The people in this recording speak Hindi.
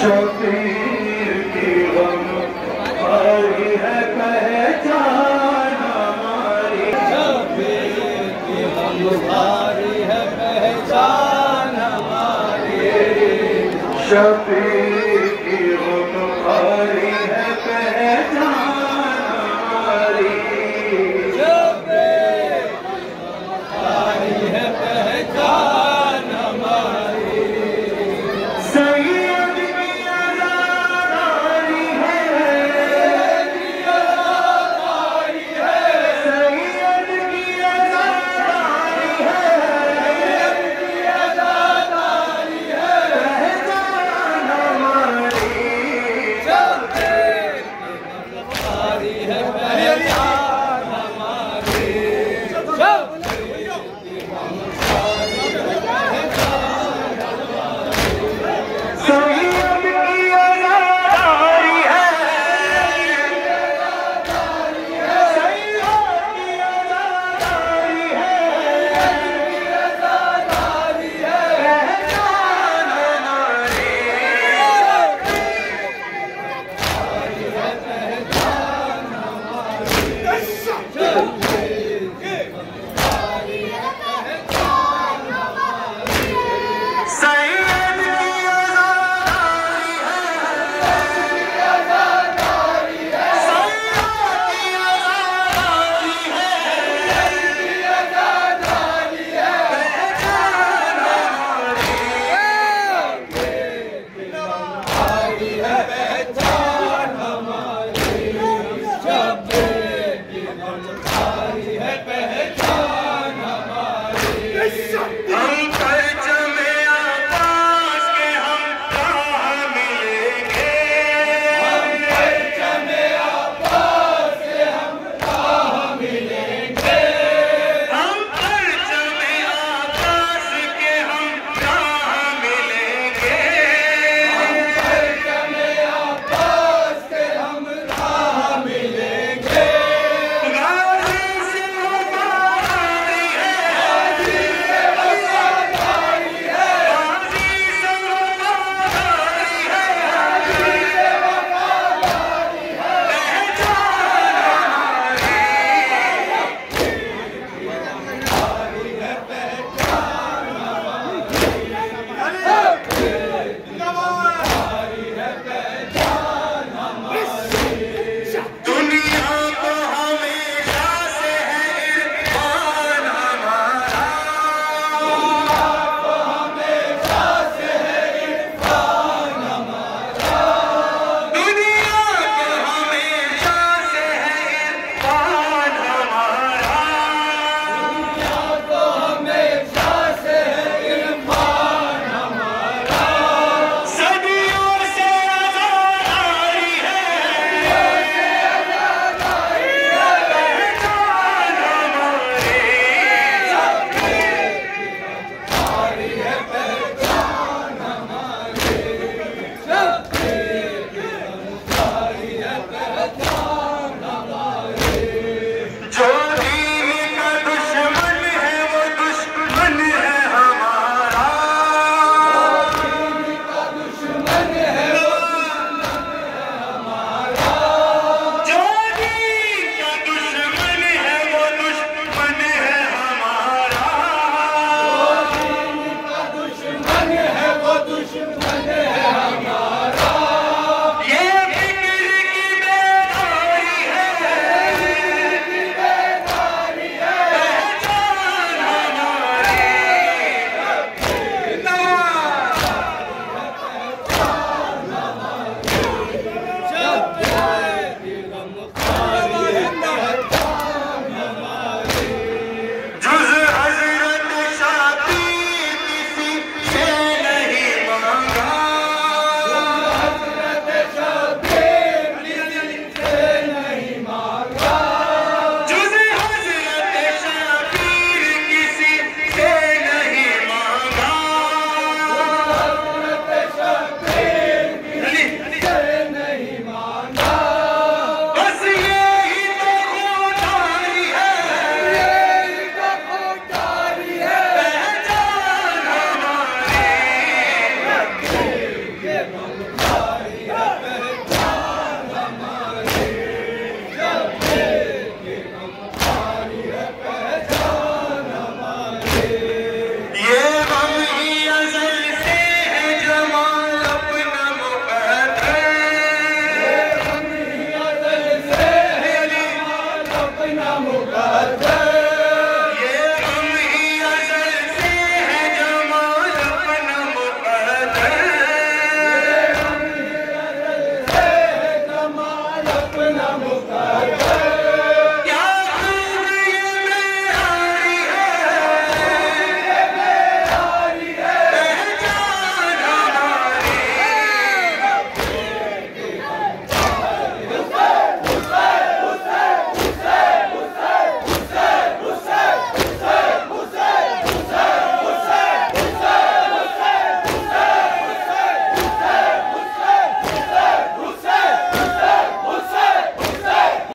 शबीर की गमखारी है पहचान हमारी, शबीर की गमखारी है पहचान हमारी, शबीर की गमखारी है पहचान हमारी, शबीर की गमखारी है पहचान हमारी। सैयद की अज़ादारी है, सैयद की अज़ादारी है, सैयद की अज़ादारी है, सैयद की अज़ादारी है पहचान हमारी, शबीर की गमखारी है पहचान हमारी, शबीर की गमखारी है पहचान हमारी। सैयद की अज़ादारी है, सैयद की अज़ादारी है पहचान हमारी, सैयद की अज़ादारी है, सैयद की अज़ादारी है पहचान हमारी, है